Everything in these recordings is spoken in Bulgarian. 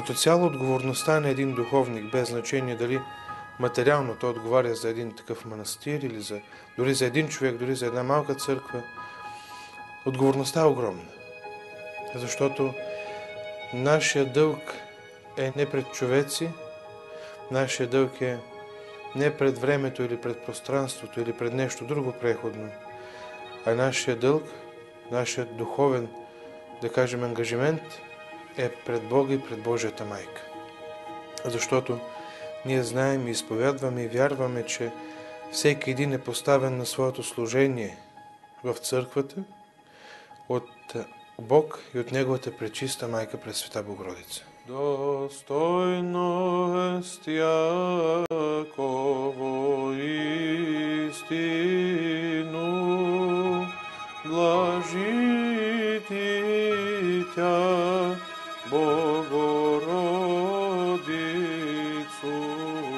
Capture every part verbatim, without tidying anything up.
Като цяло отговорността на един духовник, без значение дали материално той отговаря за един такъв манастир или за, дори за един човек, дори за една малка църква, отговорността е огромна. Защото нашия дълг е не пред човеци, нашия дълг е не пред времето или пред пространството или пред нещо друго преходно, а нашия дълг, нашия духовен, да кажем, ангажимент е пред Бога и пред Божията майка. Защото ние знаем и изповядваме и вярваме, че всеки един е поставен на своето служение в църквата от Бог и от Неговата пречиста майка Пресвета Богородица. Достойно ест Яково истину, блажити тя Богородицу.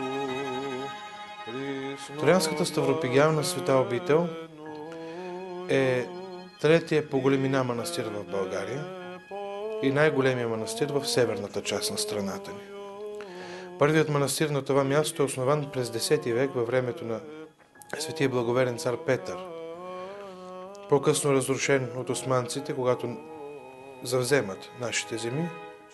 Троянската ставропигиална света обител е третия по големина манастир в България и най-големия манастир в северната част на страната ни. Първият манастир на това място е основан през десети век във времето на светия благоверен цар Петър. По-късно разрушен от османците, когато завземат нашите земи,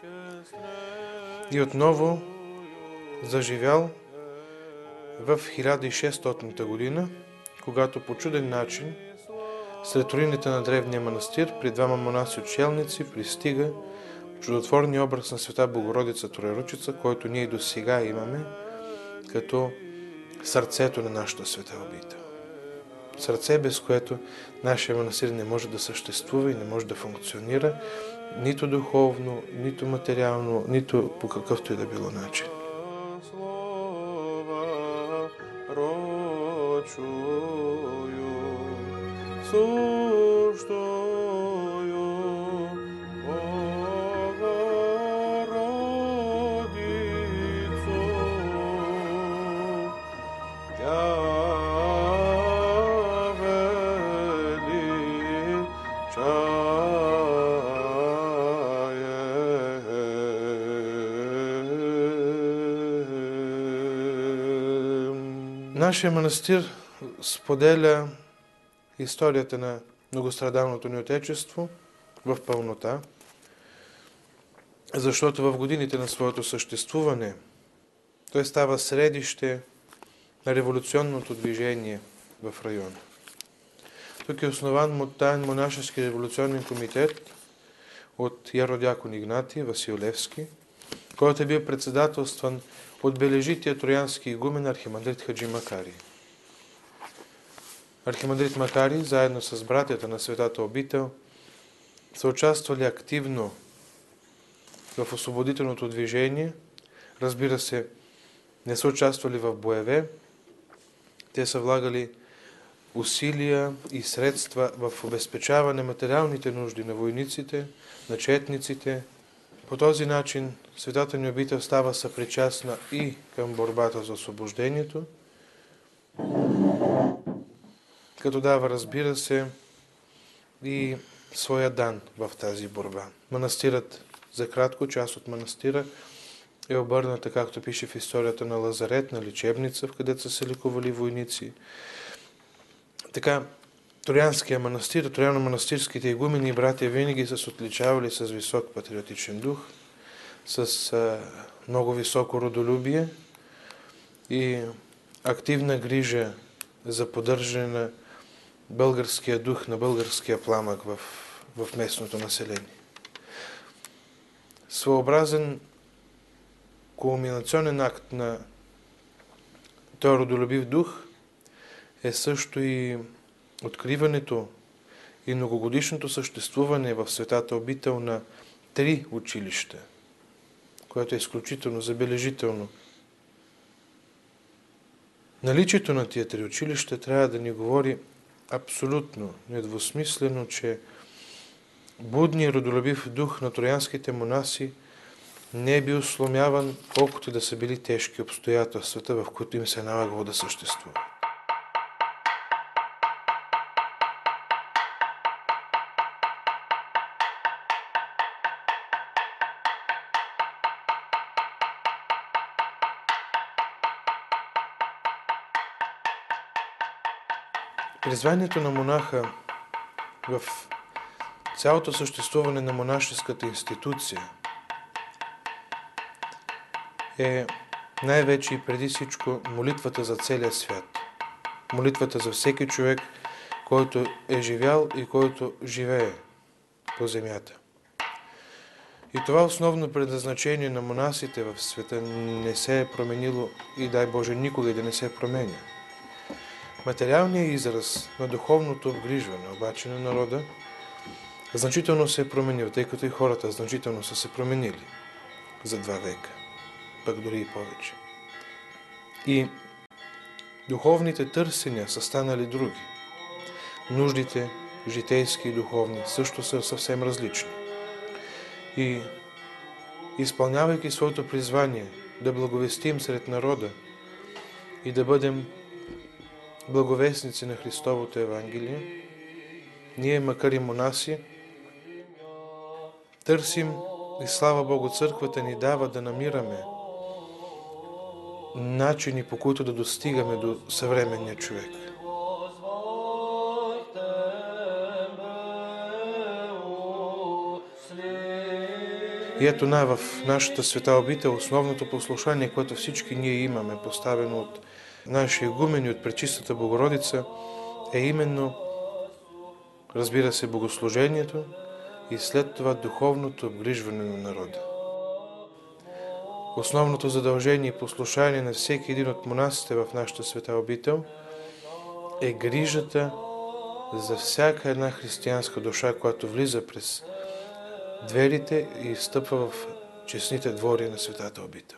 и отново заживял в хиляда и шестстотната година, когато по чуден начин сред руините на древния манастир при двама монаси-отшелници пристига чудотворния образ на света Богородица Троеручица, който ние и до сега имаме като сърцето на нашата света обител. Сърце, без което нашия манастир не може да съществува и не може да функционира нито духовно, нито материално, нито по какъвто и да било начин. Нашия манастир споделя историята на многострадалното ни Отечество в пълнота, защото в годините на своето съществуване той става средище на революционното движение в района. Тук е основан таен монашески революционен комитет от яродякон Игнатий Васил Левски, който е бил председателстван от бележития троянски игумен архимандрит Хаджи Макарий. Архимандрит Макарий, заедно с братята на Светата обител, са участвали активно в освободителното движение. Разбира се, не са участвали в боеве. Те са влагали усилия и средства в обезпечаване материалните нужди на войниците, на четниците. По този начин Светата ни обител става съпричастна и към борбата за освобождението, като дава, разбира се, и своя дан в тази борба. Манастирът, за кратко, част от манастира е обърната, както пише в историята, на лазарет, на лечебница, в където са се лекували войници. Така, Троянския манастир, трояно-манастирските игумени и братя винаги са се отличавали с висок патриотичен дух, с а, много високо родолюбие и активна грижа за поддържане на българския дух, на българския пламък в, в местното население. Своеобразен кулминационен акт на този родолюбив дух е също и откриването и многогодишното съществуване в Светата обител на три училища, което е изключително забележително. Наличието на тия три училища трябва да ни говори абсолютно, недвусмислено, че будният родолюбив дух на троянските монаси не е бил сломяван, колкото да са били тежки обстоятелствата, в които им се е налагало да съществува. Призванието на монаха в цялото съществуване на монашеската институция е най-вече и преди всичко молитвата за целия свят. Молитвата за всеки човек, който е живял и който живее по земята. И това основно предназначение на монасите в света не се е променило и дай Боже никога да не се променя. Материалният израз на духовното обгрижване обаче на народа значително се е променил, тъй като и хората значително са се променили за два века, пък дори и повече. И духовните търсения са станали други. Нуждите, житейски и духовни, също са съвсем различни. И изпълнявайки своето призвание да благовестим сред народа и да бъдем благовестници на Христовото Евангелие, ние, макар и монаси, търсим и слава Богу, църквата ни дава да намираме начини, по които да достигаме до съвременния човек. И ето на в нашата света обител основното послушание, което всички ние имаме, поставено от нашия игумен и от Пречистата Богородица, е именно, разбира се, богослужението и след това духовното обгрижване на народа. Основното задължение и послушание на всеки един от монасите в нашата света обител е грижата за всяка една християнска душа, която влиза през дверите и стъпва в честните двори на светата обител.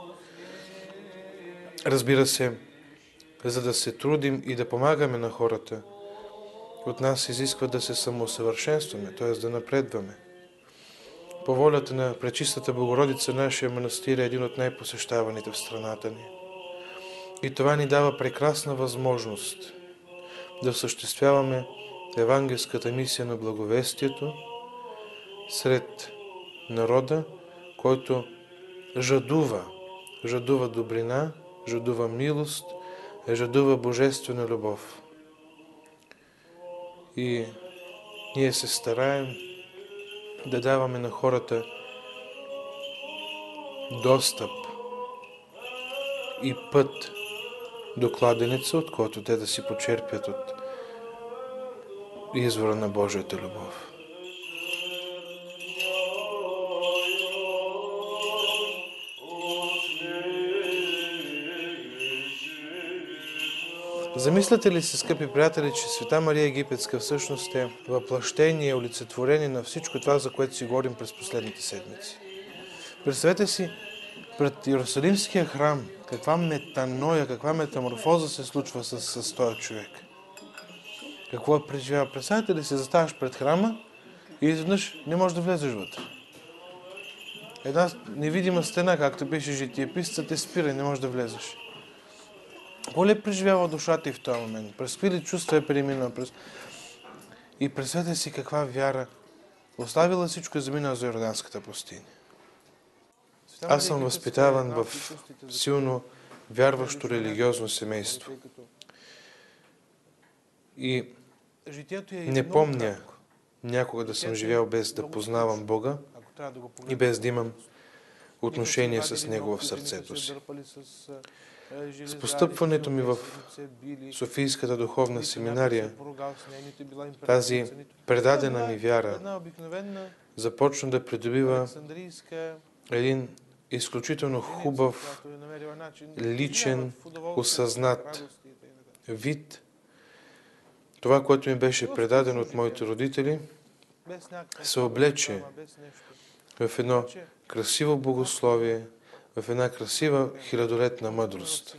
Разбира се, за да се трудим и да помагаме на хората, от нас изисква да се самоусъвършенстваме, т.е. да напредваме. По волята на Пречистата Богородица, нашия манастир е един от най-посещаваните в страната ни. И това ни дава прекрасна възможност да осъществяваме евангелската мисия на благовестието сред народа, който жадува, жадува добрина, жадува милост, жадува божествена любов. И ние се стараем да даваме на хората достъп и път до кладенеца, от който те да си почерпят от извора на Божията любов. Замисляте ли се, скъпи приятели, че Света Мария Египетска всъщност е въплъщение, олицетворение на всичко това, за което си говорим през последните седмици? Представете си пред Иерусалимския храм каква метаноя, каква метаморфоза се случва с, с този човек. Какво е преживява? Представете ли се, заставаш пред храма и изведнъж не можеш да влезеш вътре. Една невидима стена, както пише житиеписца, те спира и не можеш да влезеш. Какво ли е преживява душата и в този момент? През какви ли чувства е преминала? През... И представете си каква вяра. Оставила всичко и заминала за Йорданската пустиня. Аз съм възпитаван в силно вярващо религиозно семейство. И не помня някога да съм живял без да познавам Бога и без да имам отношение с Него в сърцето си. С постъпването ми в Софийската духовна семинария, тази предадена ми вяра започна да придобива един изключително хубав, личен, осъзнат вид. Това, което ми беше предадено от моите родители, се облече в едно красиво богословие, в една красива хилядолетна мъдрост,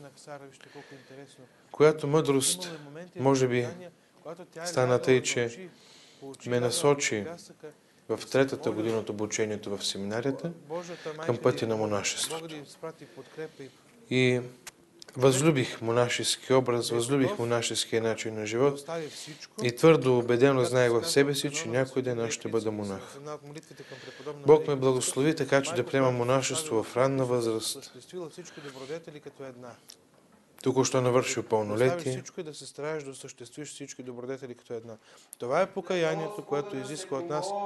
която мъдрост, може би, стана тъй, че ме насочи в третата година от обучението в семинарията към пътя на монашеството. И възлюбих монашески образ, възлюбих монашеския начин на живот и твърдо убедено знаех в себе си, че някой ден аз ще бъда монах. Бог ме благослови така, че да приема монашество в ранна възраст. току-що навършил пълнолетие. Всичко и да се стараеш да осъществиш всички добродетели като една. Това е покаянието, което изисква от нас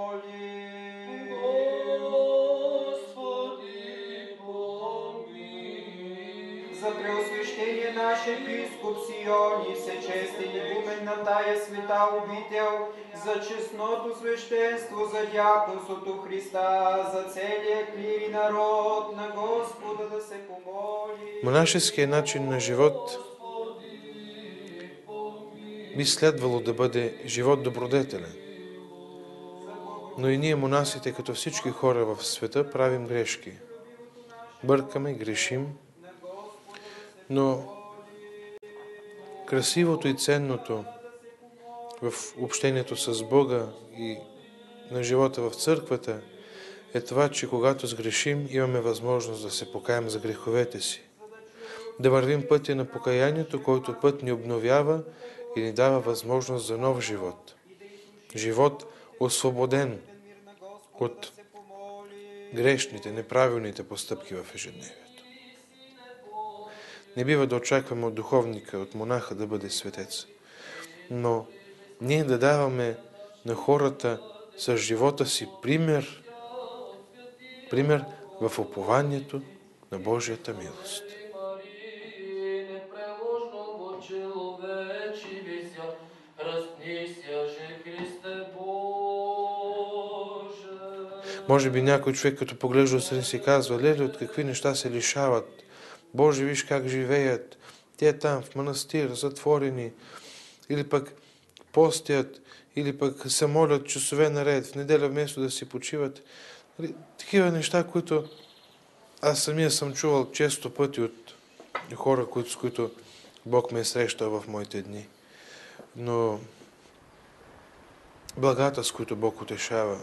за преосвещение наш епископ Сиони, всечестен игумен на тая света обител, за честното свещенство, за дяконството Христа, за целия клир и народ на Господа да се помоли. Монашеският начин на живот би следвало да бъде живот добродетелен. Но и ние, монасите, като всички хора в света, правим грешки. Бъркаме, грешим, но красивото и ценното в общението с Бога и на живота в църквата е това, че когато сгрешим, имаме възможност да се покаем за греховете си. Да вървим пътя на покаянието, който път ни обновява и ни дава възможност за нов живот. Живот освободен от грешните, неправилните постъпки в ежедневието. Не бива да очакваме от духовника, от монаха да бъде светец, но ние да даваме на хората с живота си пример, пример в упованието на Божията милост. Може би някой човек, като поглежда отстрани, си казва: леле, от какви неща се лишават? Боже, виж как живеят. Те там в манастир, затворени, или пък постят, или пък се молят часове наред, в неделя вместо да си почиват. Такива неща, които аз самия съм чувал често пъти от хора, с които Бог ме е срещал в моите дни. Но благата, с които Бог утешава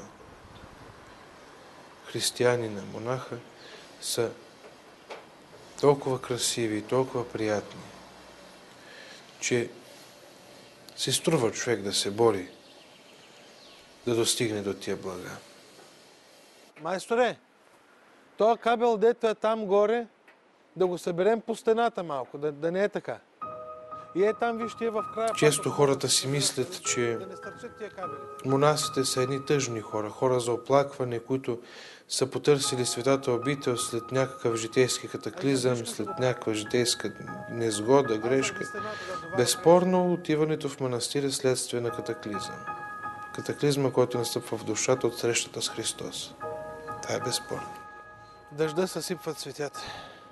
християнина, монаха, са толкова красиви и толкова приятни, че си струва човек да се бори да достигне до тия блага. Майсторе, този кабел, дето е там горе, да го съберем по стената малко, да, да не е така. И е там, вижте, е в края. Често хората си мислят, че монасите са едни тъжни хора, хора за оплакване, които са потърсили светата обител след някакъв житейски катаклизъм, след някаква житейска незгода, грешка. Безспорно, отиването в манастир е следствие на катаклизъм. Катаклизма, който настъпва в душата от срещата с Христос. Това е безспорно. Дъжда съсипват цветята.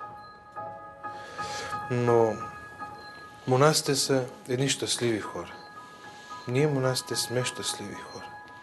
Но монасите са едни щастливи хора. Ние, монасите, сме щастливи хора.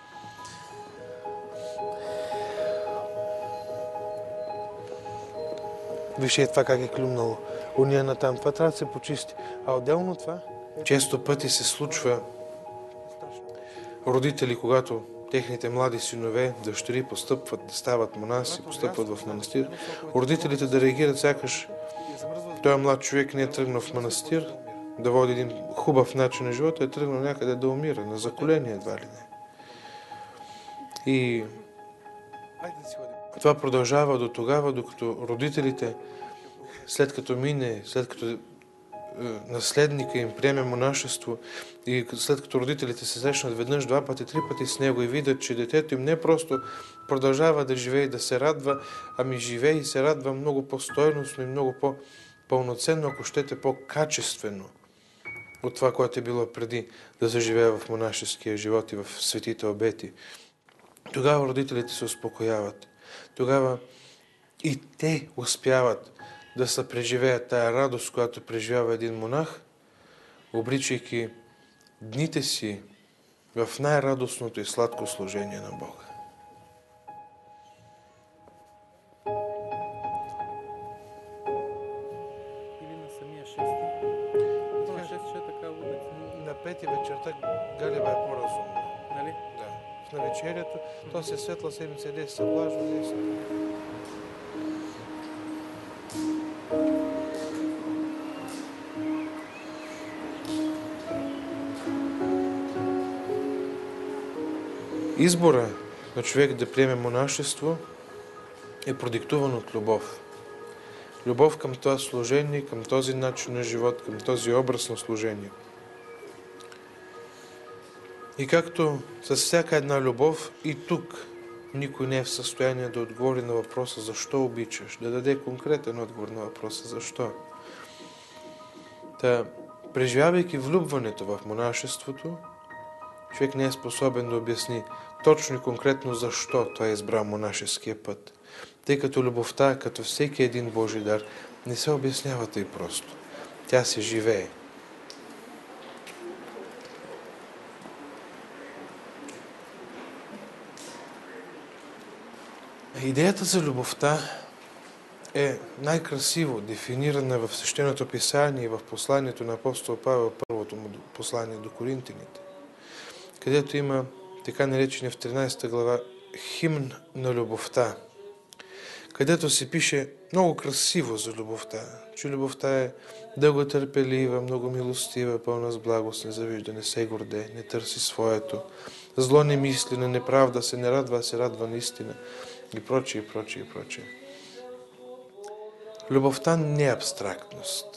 Виж е това как е клюмнало. Уния на там. Това трябва да се почисти. А отделно това? Често пъти се случва родители, когато техните млади синове, дъщери постъпват, да стават монаси, постъпват в манастир, родителите да реагират сякаш този млад човек не е тръгнал в манастир, да води един хубав начин на живота, е тръгнал някъде да умира, на заколение едва ли не. И това продължава до тогава, докато родителите, след като мине, след като наследника им приеме монашество и след като родителите се срещнат веднъж, два пъти, три пъти с него и видят, че детето им не просто продължава да живее и да се радва, ами живее и се радва много по-стойностно и много по-пълноценно, ако щете по-качествено от това, което е било преди да заживее в монашеския живот и в светите обети. Тогава родителите се успокояват. Тогава и те успяват да се преживеят тая радост, която преживява един монах, обличайки дните си в най-радостното и сладко служение на Бога. Или на самия шести. Това шест ще е така улица. На пети вечерта Галева е по-разумна. Нали? Да. В навечерието, то се светла седмица, де се влажва, де се... Избора на човек да приеме монашество е продиктуван от любов. Любов към това служение, към този начин на живот, към този образ на служение. И както с всяка една любов, и тук никой не е в състояние да отговори на въпроса защо обичаш, да даде конкретен отговор на въпроса защо. Та, преживявайки влюбването в монашеството, човек не е способен да обясни точно и конкретно защо той е избрал монашеския път. Тъй като любовта, като всеки един Божий дар, не се обяснява тъй просто. Тя се живее. Идеята за любовта е най-красиво дефинирана в Свещеното писание и в посланието на апостол Павел, първото му послание до Коринтяните, където има така наречения в тринадесета глава химн на любовта, където се пише много красиво за любовта, че любовта е дълготърпелива, много милостива, пълна с благост, не завижда, не се горде, не търси своето, зло не мисли, на неправда се не радва, се радва на истина и прочее, и прочее, и прочее. Любовта не е абстрактност.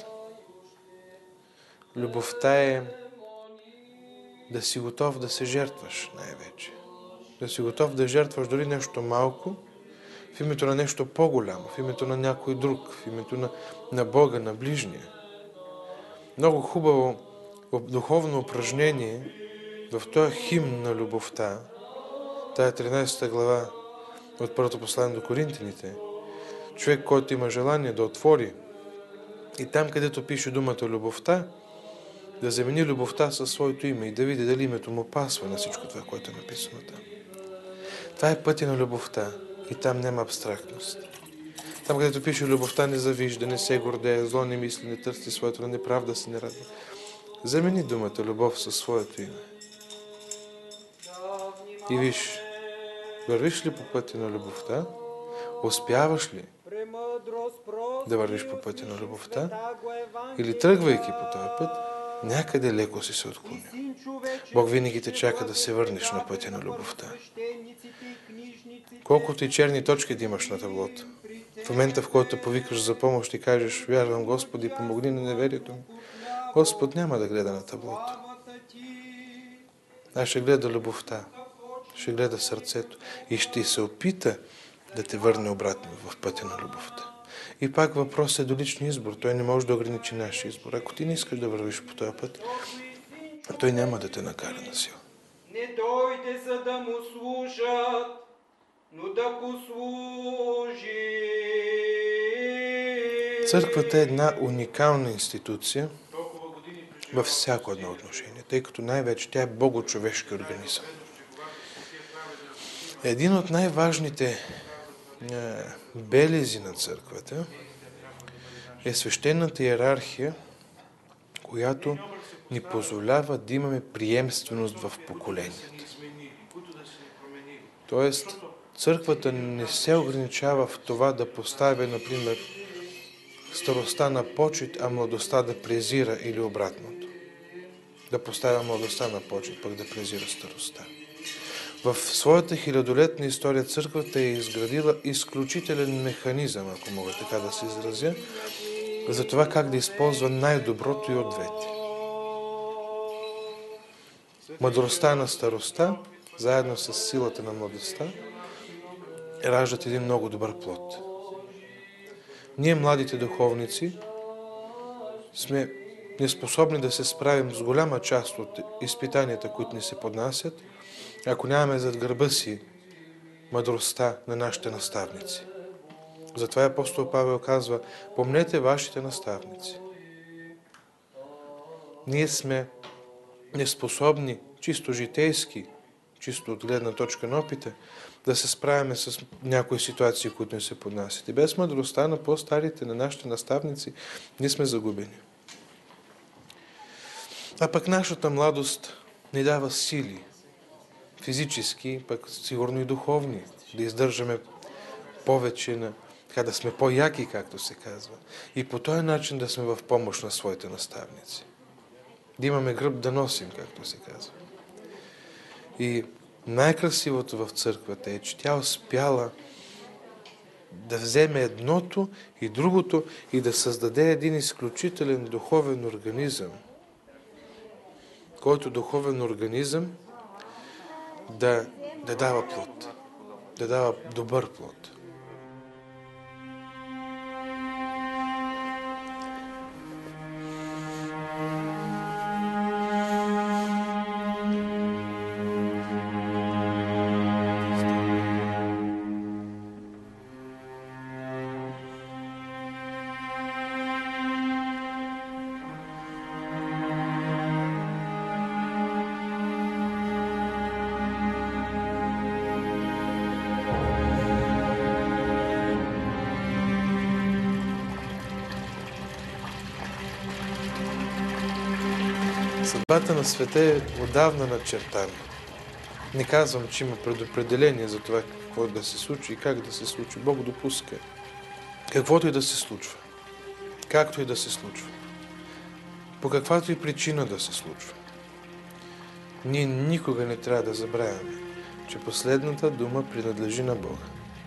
Любовта е да си готов да се жертваш най-вече. Да си готов да жертваш дори нещо малко в името на нещо по-голямо, в името на някой друг, в името на, на Бога, на ближния. Много хубаво духовно упражнение в този химн на любовта, тая тринадесета глава от първото послание до Коринтяните, човек, който има желание да отвори и там, където пише думата любовта, да замени любовта със своето име и да види дали името му пасва на всичко това, което е написано там. Това е пътя на любовта и там няма абстрактност. Там, където пише любовта не завижда, не се гордее, зло не мисли, не търси своето, на неправда се не радва. Замени думата любов със своето име. И виж, вървиш ли по пътя на любовта? Успяваш ли да вървиш по пътя на любовта? Или тръгвайки по този път, някъде леко си се отклонил. Бог винаги те чака да се върнеш на пътя на любовта. Колкото и черни точки да имаш на таблото, в момента, в който повикаш за помощ и кажеш, вярвам Господи, помогни на неверието ми, Господ няма да гледа на таблото. А ще гледа любовта, ще гледа сърцето и ще се опита да те върне обратно в пътя на любовта. И пак въпрос е до личния избор. Той не може да ограничи нашия избор. Ако ти не искаш да вървиш по този път, той няма да те накара на сила. Не дойде за да му служат, но да послужи. Църквата е една уникална институция във всяко едно отношение, тъй като най-вече тя е богочовешки организъм. Един от най-важните белези на църквата е свещената иерархия, която ни позволява да имаме приемственост в поколенията. Тоест, църквата не се ограничава в това да поставя, например, старостта на почит, а младостта да презира или обратното. Да поставя младостта на почит, пък да презира старостта. В своята хилядолетна история църквата е изградила изключителен механизъм, ако мога така да се изразя, за това как да използва най-доброто и от двете. Мъдростта на старостта, заедно с силата на младостта, раждат един много добър плод. Ние, младите духовници, сме неспособни да се справим с голяма част от изпитанията, които ни се поднасят, ако нямаме зад гърба си мъдростта на нашите наставници. Затова апостол Павел казва, помнете вашите наставници. Ние сме неспособни, чисто житейски, чисто от гледна точка на опита, да се справяме с някои ситуации, които ни се поднасят. И без мъдростта на по-старите, на нашите наставници, ние сме загубени. А пък нашата младост ни дава сили, физически, пък сигурно и духовни, да издържаме повече, на, така да сме по-яки, както се казва. И по този начин да сме в помощ на своите наставници. Да имаме гръб да носим, както се казва. И най-красивото в църквата е, че тя успяла да вземе едното и другото и да създаде един изключителен духовен организъм, който духовен организъм да, да дава плод, да дава добър плод. Съдбата на света е отдавна начертана. Не казвам, че има предопределение за това какво да се случи и как да се случи. Бог допуска каквото и да се случва, както и да се случва, по каквато и причина да се случва. Ние никога не трябва да забравяме, че последната дума принадлежи на Бога.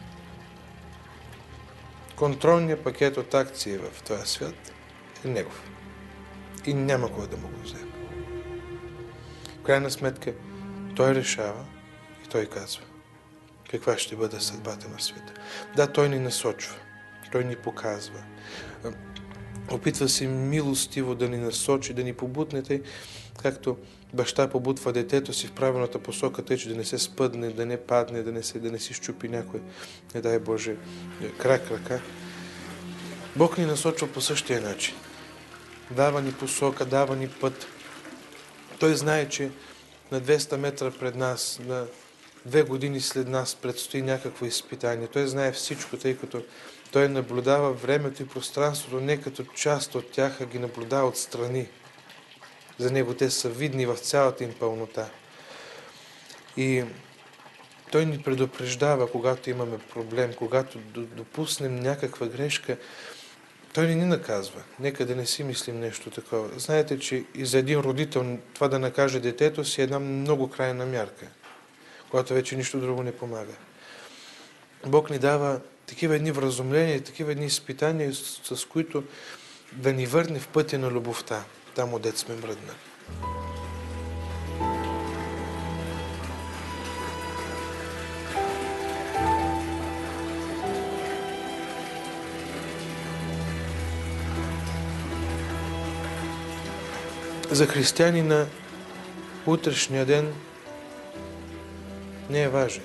Контролният пакет от акции в този свят е Негов. И няма кой да му го вземе. В крайна сметка, Той решава и Той казва каква ще бъде съдбата на света. Да, Той ни насочва, Той ни показва. Опитва се милостиво да ни насочи, да ни побутне, тъй, както баща побутва детето си в правилната посока, тъй, че да не се спъдне, да не падне, да не, се, да не си щупи някой, не дай Боже, крак, ръка. Бог ни насочва по същия начин. Дава ни посока, дава ни път. Той знае, че на двеста метра пред нас, на две години след нас предстои някакво изпитание. Той знае всичко, тъй като Той наблюдава времето и пространството не като част от тях, а ги наблюдава отстрани. За Него те са видни в цялата им пълнота. И Той ни предупреждава, когато имаме проблем, когато допуснем някаква грешка. Той не ни наказва. Нека да не си мислим нещо такова. Знаете, че и за един родител това да накаже детето си е една много крайна мярка, когато вече нищо друго не помага. Бог ни дава такива едни вразумления, такива едни изпитания, с, с които да ни върне в пътя на любовта, там, отдето сме мръднали. За християнина утрешния ден не е важен.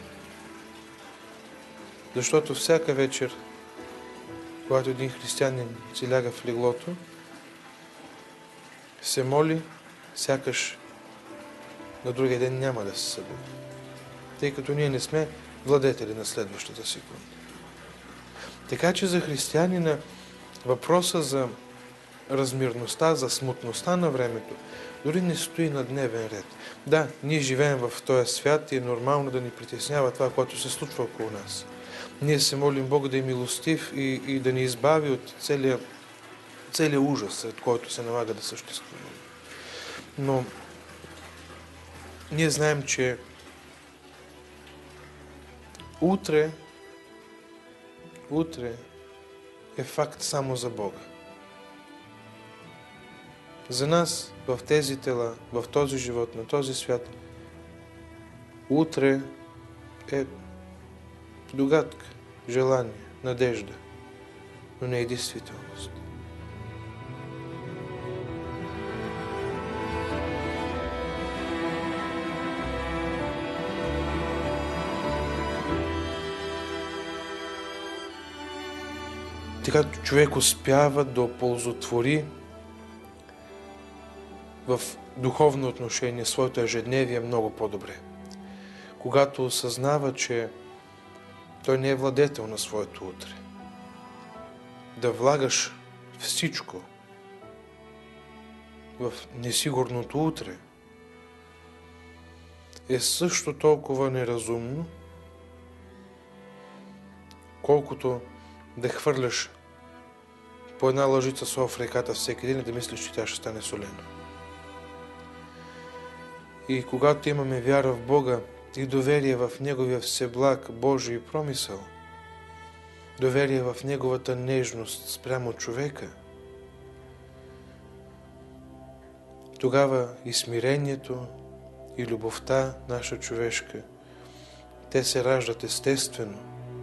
Защото всяка вечер, когато един християнин си ляга в леглото, се моли, сякаш на другия ден няма да се събуди. Тъй като ние не сме владетели на следващата секунда. Така че за християнина въпроса за размирността, за смутността на времето дори не стои на дневен ред. Да, ние живеем в този свят и е нормално да ни притеснява това, което се случва около нас. Ние се молим Бог да е милостив и, и да ни избави от целия, целия ужас, сред който се налага да съществуваме. Но ние знаем, че утре, утре е факт само за Бога. За нас в тези тела, в този живот, на този свят, утре е догадка, желание, надежда, но не е действителност. Така човек успява да оползотвори в духовно отношение своето ежедневие много по-добре. Когато осъзнава, че той не е владетел на своето утре. Да влагаш всичко в несигурното утре е също толкова неразумно, колкото да хвърляш по една лъжица сол в реката всеки ден и да мислиш, че тя ще стане солена. И когато имаме вяра в Бога и доверие в Неговия всеблаг Божий промисъл, доверие в Неговата нежност спрямо човека, тогава и смирението, и любовта наша човешка, те се раждат естествено.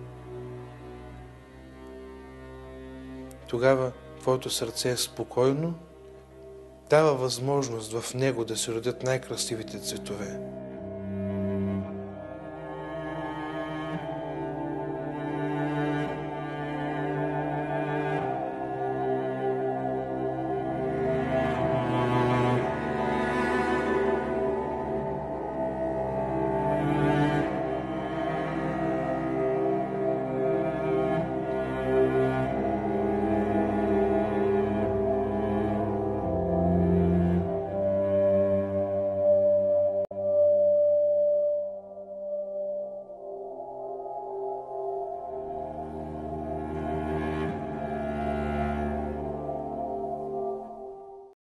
Тогава твоето сърце е спокойно, дава възможност в него да се родят най-красивите цветове.